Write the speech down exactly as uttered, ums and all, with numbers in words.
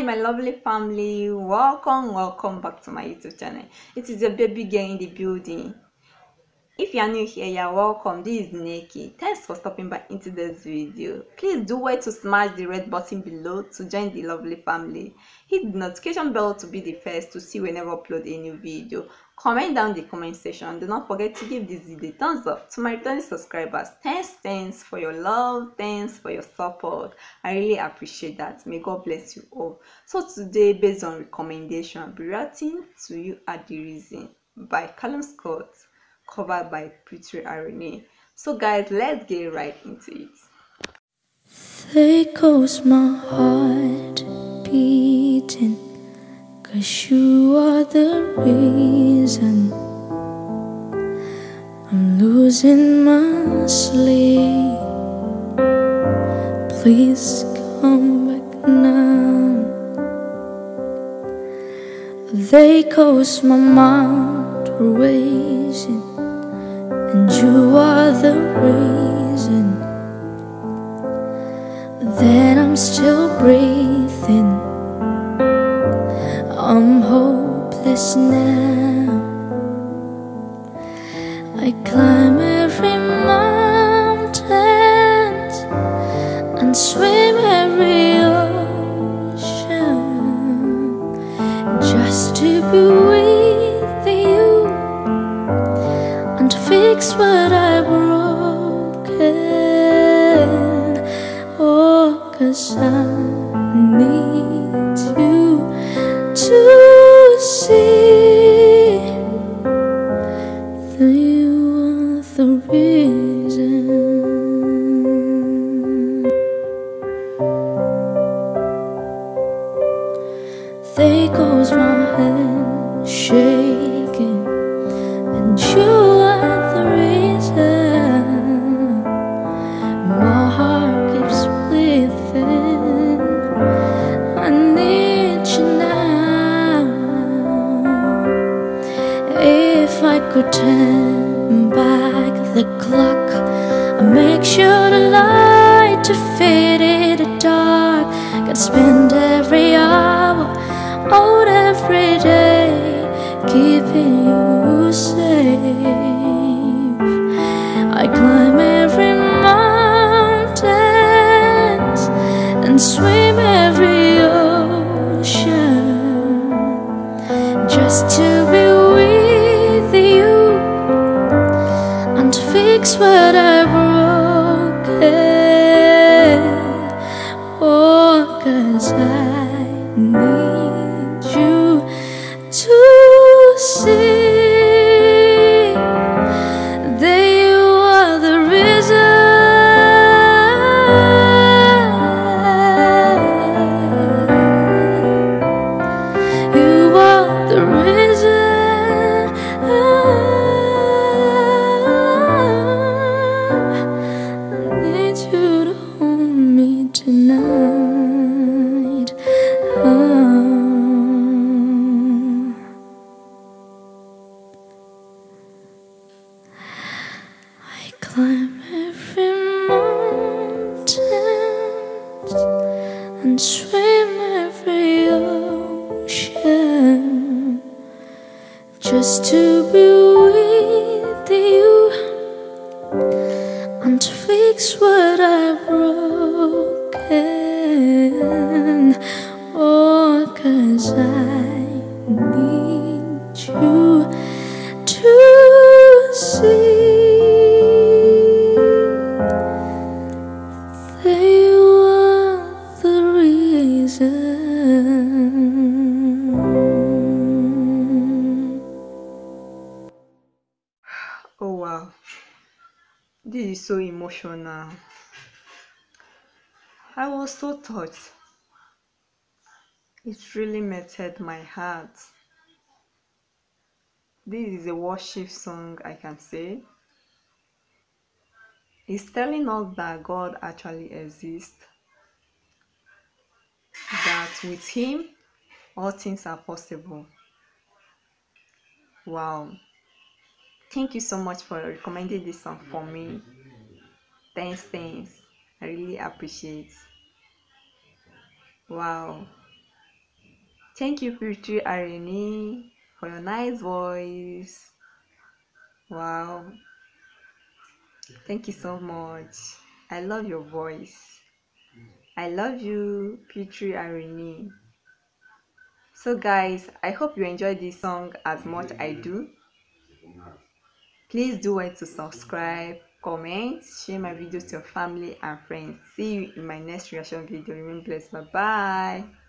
my lovely family, welcome welcome back to my YouTube channel. It is your baby girl in the building. If you are new here, you are welcome. This is Nikki. Thanks for stopping by into this video. Please do wait to smash the red button below to join the lovely family. Hit the notification bell to be the first to see whenever I upload a new video. Comment down in the comment section. Do not forget to give this video a thumbs up. To my returning subscribers, thanks thanks for your love, thanks for your support. I really appreciate that. May God bless you all. So today, based on recommendation, I'll be reacting to You Are The Reason by Calum, covered by PUTRI ARIANI. So guys, let's get right into it. There goes my heart beating, 'cause you are the reason I'm losing my sleep. Please come back now. There goes my mind racing, and you are the reason that I'm still breathing. I'm hopeless now. I climb every mountain and swim every ocean just to be with you and fix what I broken. Oh, 'cause I need you to see that you are the reason. There goes my hand shaking, and you are the reason my heart keeps bleeding. I need you now. If I could turn back the clock, I'd make sure the light to fade in the dark. Could spend every hour, out every day, keeping you safe. I climb every mountain and swim every ocean just to be with you and fix what I broken. Oh, 'cause I need you to see that you are the reason. You are the reason. I need you to hold me tonight. Oh. I climb every mountain and swim every ocean just to be with you and to fix what I've broken. Oh, 'cause I need you to see that you are the reason. Oh wow, this is so emotional. I was so touched. It really melted my heart. This is a worship song, I can say. It's telling us that God actually exists, that with Him all things are possible. Wow, thank you so much for recommending this song for me. Thanks, thanks. I really appreciate. Wow. Thank you, PUTRI ARIANI, for your nice voice. Wow. Thank you so much. I love your voice. I love you, PUTRI ARIANI. So guys, I hope you enjoyed this song as much as I do. Please do well to subscribe, comment, share my videos to your family and friends. See you in my next reaction video. Remain blessed. Bye bye.